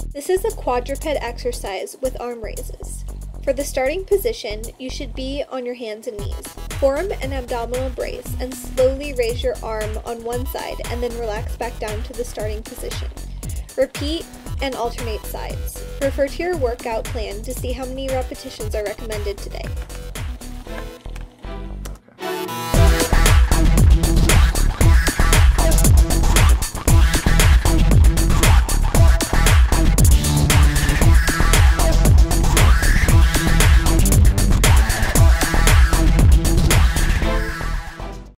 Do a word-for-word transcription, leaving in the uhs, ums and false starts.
This is a quadruped exercise with arm raises. For the starting position, you should be on your hands and knees. Form an abdominal brace and slowly raise your arm on one side and then relax back down to the starting position. Repeat and alternate sides. Refer to your workout plan to see how many repetitions are recommended today.